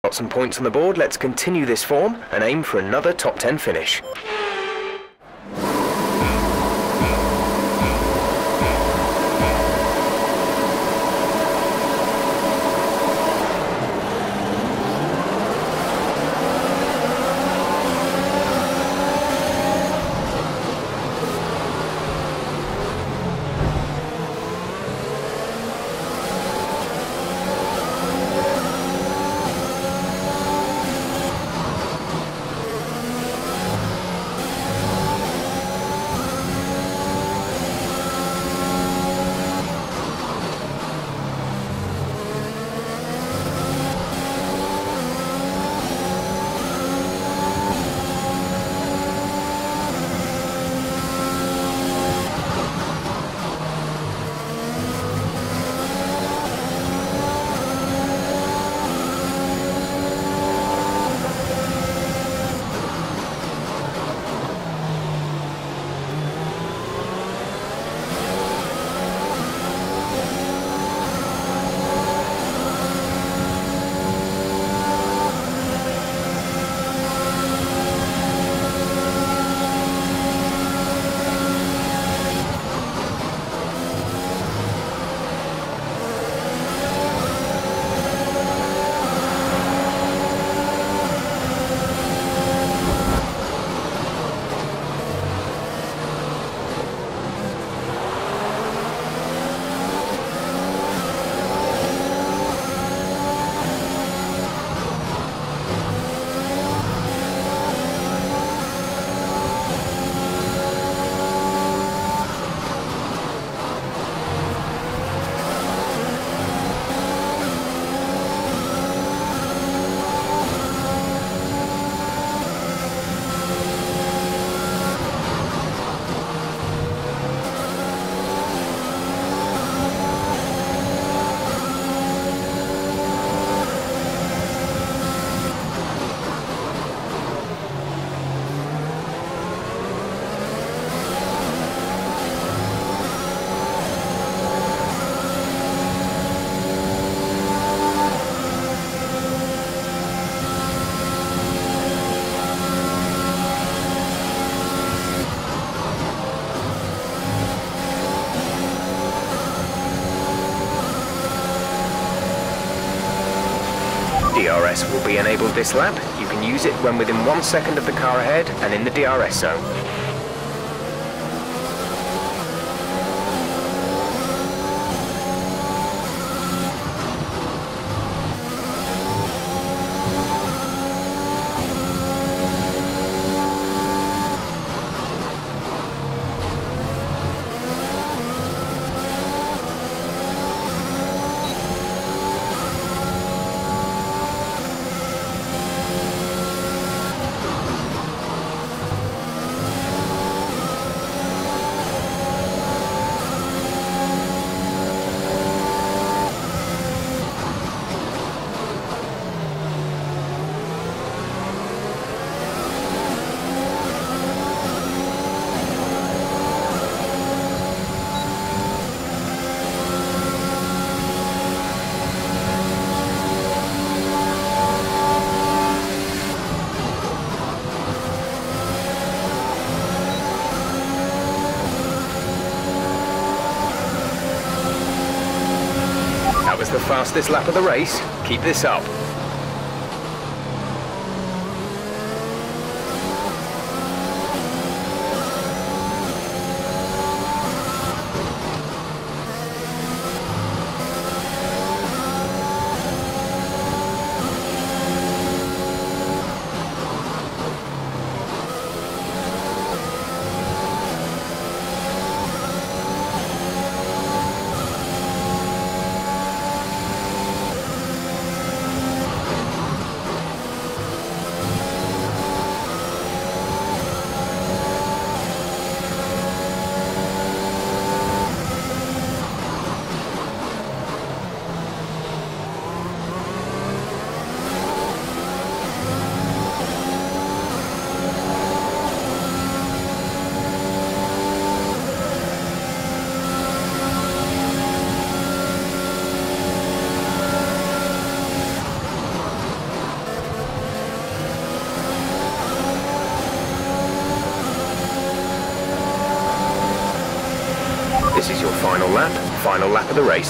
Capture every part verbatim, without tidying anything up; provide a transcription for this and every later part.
Got some points on the board, let's continue this form and aim for another top ten finish. D R S will be enabled this lap. You can use it when within one second of the car ahead and in the D R S zone. That was the fastest lap of the race. Keep this up. This is your final lap, final lap of the race.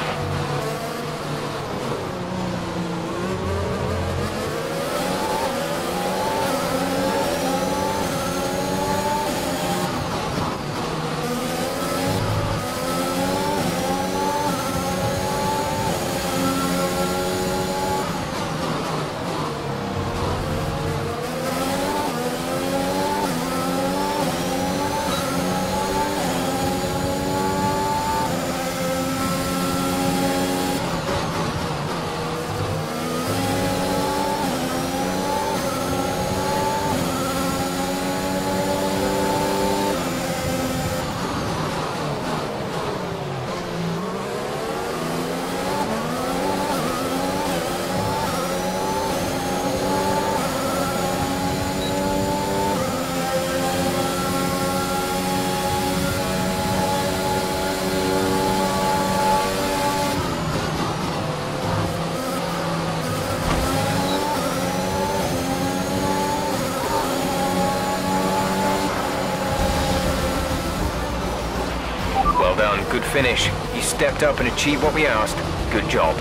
Well done, good finish. You stepped up and achieved what we asked. Good job.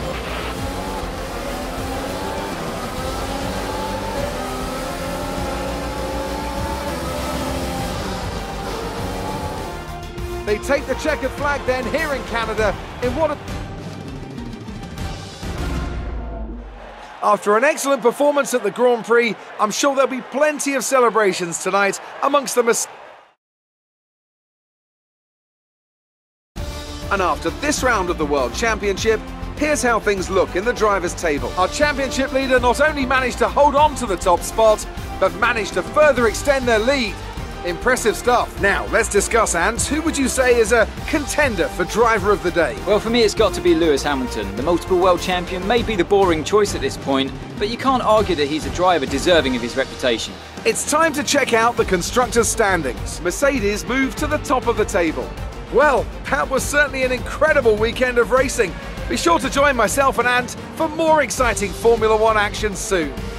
They take the checkered flag then here in Canada in what a... After an excellent performance at the Grand Prix, I'm sure there'll be plenty of celebrations tonight amongst the... Mas And after this round of the World Championship, here's how things look in the drivers' table. Our championship leader not only managed to hold on to the top spot, but managed to further extend their lead. Impressive stuff. Now, let's discuss, Ant. Who would you say is a contender for driver of the day? Well, for me, it's got to be Lewis Hamilton. The multiple world champion may be the boring choice at this point, but you can't argue that he's a driver deserving of his reputation. It's time to check out the constructors' standings. Mercedes moved to the top of the table. Well, that was certainly an incredible weekend of racing. Be sure to join myself and Ant for more exciting Formula One action soon.